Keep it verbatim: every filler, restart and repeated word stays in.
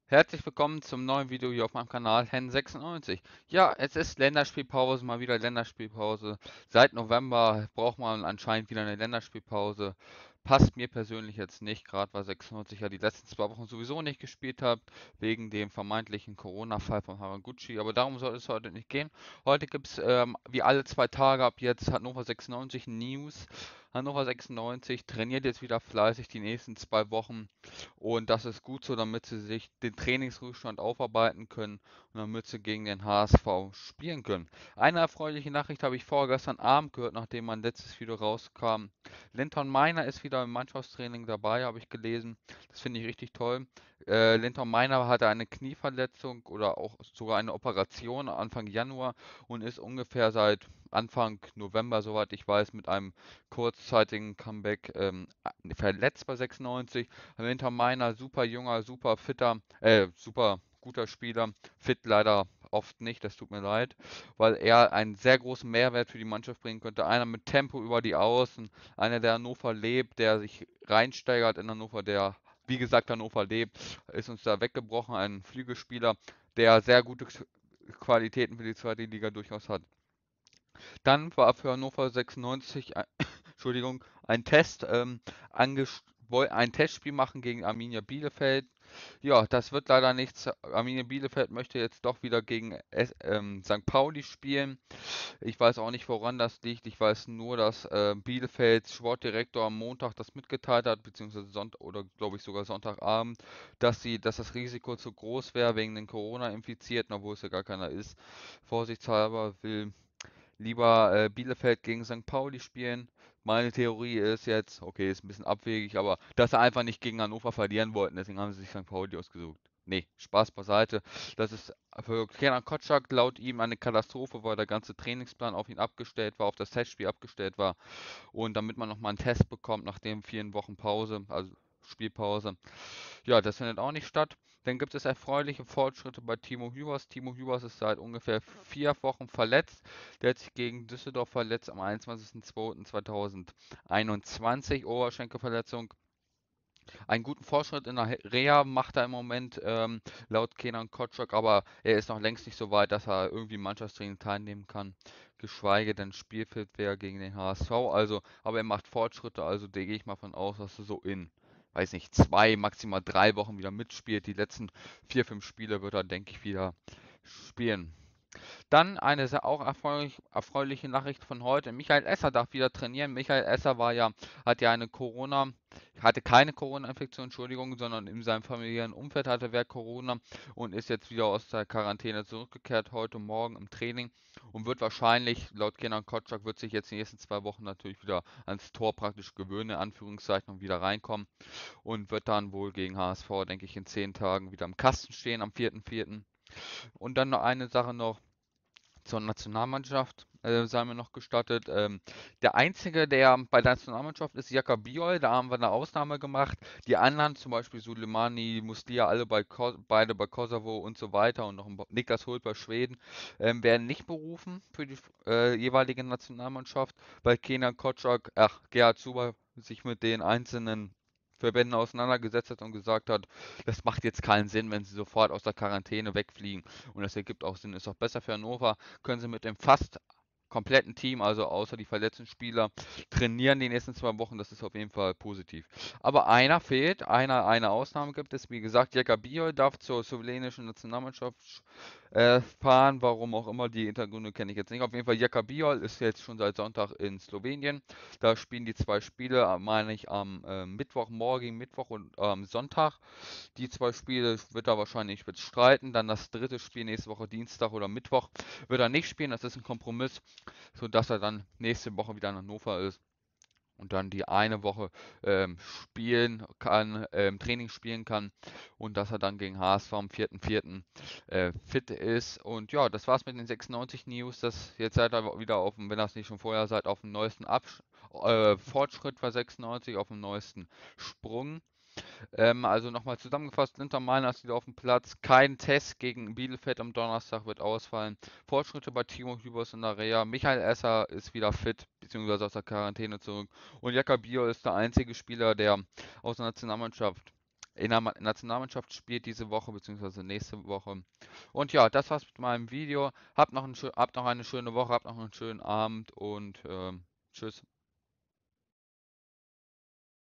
Herzlich willkommen zum neuen Video hier auf meinem Kanal Hen sechsundneunzig. Ja, es ist Länderspielpause, mal wieder Länderspielpause. Seit November braucht man anscheinend wieder eine Länderspielpause. Passt mir persönlich jetzt nicht, gerade weil sechsundneunzig ja die letzten zwei Wochen sowieso nicht gespielt hat, wegen dem vermeintlichen Corona-Fall von Haraguchi. Aber darum soll es heute nicht gehen. Heute gibt es ähm, wie alle zwei Tage ab jetzt Hannover sechsundneunzig News. Hannover sechsundneunzig trainiert jetzt wieder fleißig die nächsten zwei Wochen. Und das ist gut so, damit sie sich den Trainingsrückstand aufarbeiten können und damit sie gegen den H S V spielen können. Eine erfreuliche Nachricht habe ich vorgestern Abend gehört, nachdem mein letztes Video rauskam. Linton Meiner ist wieder im Mannschaftstraining dabei, habe ich gelesen. Das finde ich richtig toll. Äh, Linton Meiner hatte eine Knieverletzung oder auch sogar eine Operation Anfang Januar und ist ungefähr seit Anfang November, soweit ich weiß, mit einem kurzzeitigen Comeback ähm, verletzt bei sechsundneunzig. Hinter meiner super junger, super fitter, äh, super guter Spieler, fit leider oft nicht, das tut mir leid, weil er einen sehr großen Mehrwert für die Mannschaft bringen könnte. Einer mit Tempo über die Außen, einer, der Hannover lebt, der sich reinsteigert in Hannover, der, wie gesagt, Hannover lebt, ist uns da weggebrochen, ein Flügelspieler, der sehr gute Qualitäten für die zweite Liga durchaus hat. Dann war für Hannover sechsundneunzig, ein- Entschuldigung, ein Test, ähm, anges woll- ein Testspiel machen gegen Arminia Bielefeld. Ja, das wird leider nichts. Arminia Bielefeld möchte jetzt doch wieder gegen S ähm, Sankt Pauli spielen. Ich weiß auch nicht, woran das liegt. Ich weiß nur, dass äh, Bielefelds Sportdirektor am Montag das mitgeteilt hat, beziehungsweise Sonntag oder glaube ich sogar Sonntagabend, dass sie, dass das Risiko zu groß wäre wegen den Corona-Infizierten, obwohl es ja gar keiner ist. Vorsichtshalber will lieber äh, Bielefeld gegen Sankt Pauli spielen. Meine Theorie ist jetzt, okay, ist ein bisschen abwegig, aber dass sie einfach nicht gegen Hannover verlieren wollten, deswegen haben sie sich Sankt Pauli ausgesucht. Nee, Spaß beiseite. Das ist für Kenan Kotschak laut ihm eine Katastrophe, weil der ganze Trainingsplan auf ihn abgestellt war, auf das Testspiel abgestellt war. Und damit man nochmal einen Test bekommt nach den vielen Wochen Pause, also Spielpause. Ja, das findet auch nicht statt. Dann gibt es erfreuliche Fortschritte bei Timo Hübers. Timo Hübers ist seit ungefähr vier Wochen verletzt. Der hat sich gegen Düsseldorf verletzt am einundzwanzigsten zweiten zweitausendeinundzwanzig. Oberschenkelverletzung. Einen guten Fortschritt in der Reha macht er im Moment ähm, laut Kenan Kotschak, aber er ist noch längst nicht so weit, dass er irgendwie im Mannschaftstraining teilnehmen kann, geschweige denn spielfit wäre gegen den H S V. Also, aber er macht Fortschritte, also da gehe ich mal von aus, dass er so in, weiß nicht, zwei, maximal drei Wochen wieder mitspielt. Die letzten vier, fünf Spiele wird er, denke ich, wieder spielen. Dann eine sehr auch erfreulich, erfreuliche Nachricht von heute. Michael Esser darf wieder trainieren. Michael Esser war ja, hat ja eine Corona, hatte keine Corona-Infektion, Entschuldigung, sondern in seinem familiären Umfeld hatte wer Corona und ist jetzt wieder aus der Quarantäne zurückgekehrt heute Morgen im Training und wird wahrscheinlich, laut Kenan Kotschak, wird sich jetzt die nächsten zwei Wochen natürlich wieder ans Tor praktisch gewöhnen, in Anführungszeichen, und wieder reinkommen und wird dann wohl gegen H S V, denke ich, in zehn Tagen wieder im Kasten stehen am vierten vierten. Und dann noch eine Sache noch zur Nationalmannschaft, äh, sei mir noch gestattet. Ähm, der Einzige, der bei der Nationalmannschaft ist, Jaka Biol, da haben wir eine Ausnahme gemacht. Die anderen, zum Beispiel Suleimani, Muslia, alle bei Ko beide bei Kosovo und so weiter und noch ein Niklas Hult bei Schweden, ähm, werden nicht berufen für die äh, jeweilige Nationalmannschaft, weil Kenan Kocak, ach, Gerhard Zuber sich mit den einzelnen Verbänden auseinandergesetzt hat und gesagt hat, das macht jetzt keinen Sinn, wenn sie sofort aus der Quarantäne wegfliegen. Und das ergibt auch Sinn, ist auch besser für Hannover. Können sie mit dem fast kompletten Team, also außer die verletzten Spieler, trainieren die nächsten zwei Wochen. Das ist auf jeden Fall positiv. Aber einer fehlt, einer, eine Ausnahme gibt es. Wie gesagt, Jaka Biol darf zur slowenischen Nationalmannschaft äh, fahren, warum auch immer. Die Hintergründe kenne ich jetzt nicht. Auf jeden Fall, Jaka Biol ist jetzt schon seit Sonntag in Slowenien. Da spielen die zwei Spiele, äh, meine ich, am äh, Mittwoch, morgen Mittwoch und am ähm, Sonntag. Die zwei Spiele wird er wahrscheinlich bestreiten. Dann das dritte Spiel nächste Woche Dienstag oder Mittwoch wird er nicht spielen. Das ist ein Kompromiss, sodass er dann nächste Woche wieder in Hannover ist und dann die eine Woche ähm, spielen kann, ähm, Training spielen kann und dass er dann gegen H S V am vierten vierten äh, fit ist. Und ja, das war's mit den sechsundneunzig News. Das, jetzt seid ihr wieder auf dem, wenn ihr es nicht schon vorher seid, auf dem neuesten Absch äh, Fortschritt bei sechsundneunzig, auf dem neuesten Sprung. Ähm, also nochmal zusammengefasst, Inter Mailand ist wieder auf dem Platz. Kein Test gegen Bielefeld am Donnerstag wird ausfallen. Fortschritte bei Timo Hübers in der Reha. Michael Esser ist wieder fit, beziehungsweise aus der Quarantäne zurück. Und Jaka Bio ist der einzige Spieler, der aus der Nationalmannschaft in der Ma- Nationalmannschaft spielt diese Woche beziehungsweise nächste Woche. Und ja, das war's mit meinem Video. Habt noch, ein, schö- habt noch eine schöne Woche, habt noch einen schönen Abend und ähm, tschüss.